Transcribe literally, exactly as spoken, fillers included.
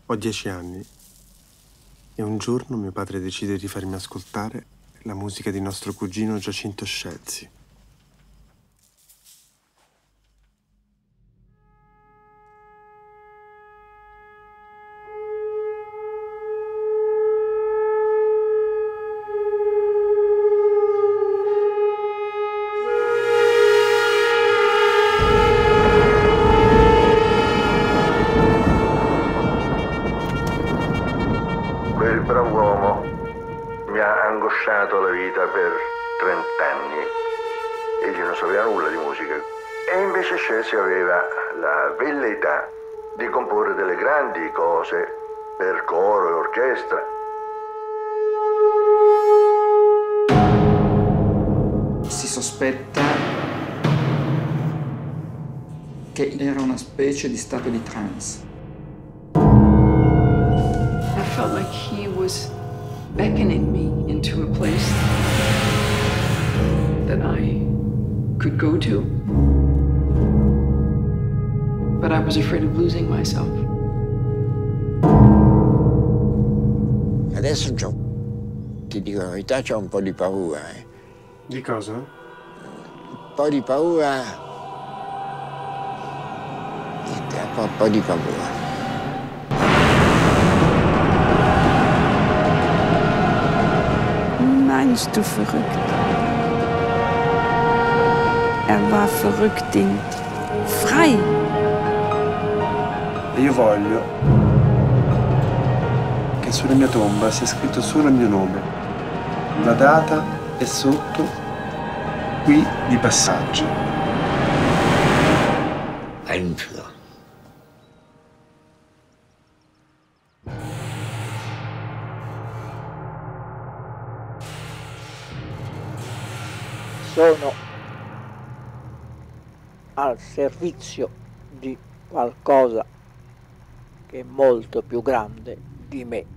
Ho dieci anni e un giorno mio padre decide di farmi ascoltare la musica di nostro cugino Giacinto Scelsi. Quel brav'uomo mi ha angosciato la vita per trent'anni. Egli non sapeva nulla di musica. E invece Scelsi aveva la velleità di comporre delle grandi cose per coro e orchestra. Si sospetta che era una specie di stato di trance. I felt like he was beckoning me into a place that I could go to. But I was afraid of losing myself. Adesso c'ho, ti dico la verità, c'ho un po' di paura. Eh. Di cosa? Un po' di paura. Niente, un po', un po' di paura. Meinst du verrückt? Er war verrückt in frei. E io voglio che sulla mia tomba sia scritto solo il mio nome. La data è sotto, qui di passaggio. Einführer. Sono al servizio di qualcosa che è molto più grande di me.